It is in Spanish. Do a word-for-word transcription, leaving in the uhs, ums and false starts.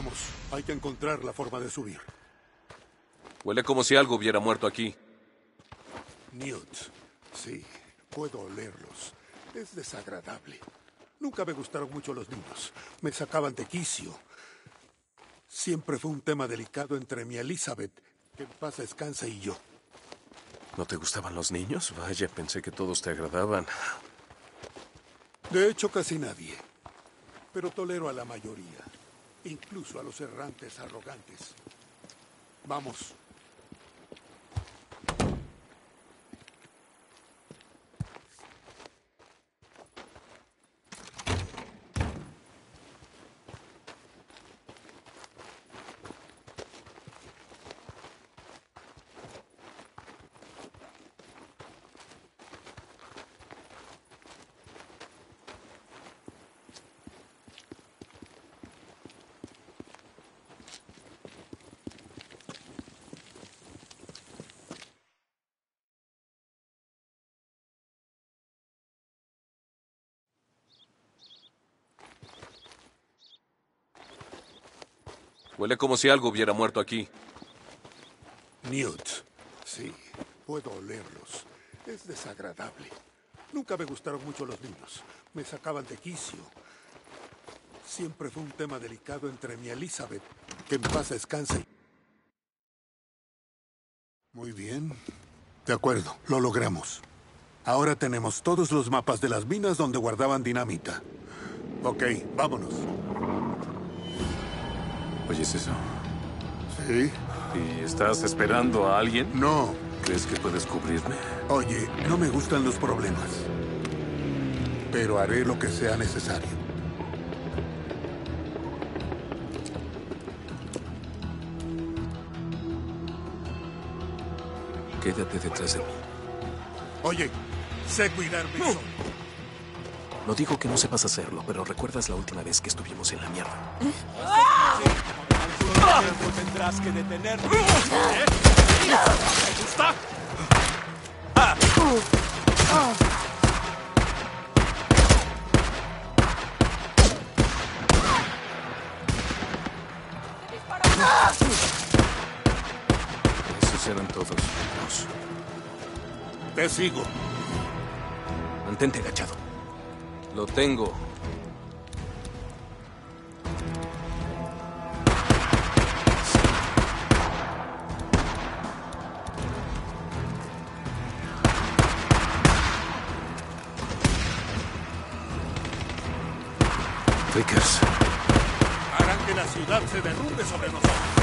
Vamos, hay que encontrar la forma de subir. Huele como si algo hubiera muerto aquí. Newt, sí, puedo olerlos. Es desagradable. Nunca me gustaron mucho los niños. Me sacaban de quicio. Siempre fue un tema delicado entre mi Elizabeth, que en paz descansa, y yo. ¿No te gustaban los niños? Vaya, pensé que todos te agradaban. De hecho, casi nadie. Pero tolero a la mayoría. Incluso a los errantes arrogantes. Vamos. Huele como si algo hubiera muerto aquí. Newt, sí, puedo olerlos. Es desagradable. Nunca me gustaron mucho los niños. Me sacaban de quicio. Siempre fue un tema delicado entre mi Elizabeth, que en paz descanse. Muy bien. De acuerdo, lo logramos. Ahora tenemos todos los mapas de las minas donde guardaban dinamita. Ok, vámonos. ¿Oyes eso? ¿Sí? ¿Y estás esperando a alguien? No. ¿Crees que puedes cubrirme? Oye, no me gustan los problemas. Pero haré lo que sea necesario. Quédate detrás de mí. Oye, sé cuidarme No. solo. No digo que no sepas hacerlo, pero ¿recuerdas la última vez que estuvimos en la mierda? Tendrás que detenerme. ¿Eh? ¿Te gusta? Ah. Esos eran todos. Dos. Te sigo. Mantente agachado. Lo tengo. Vickers. Harán que la ciudad se derrumbe sobre nosotros.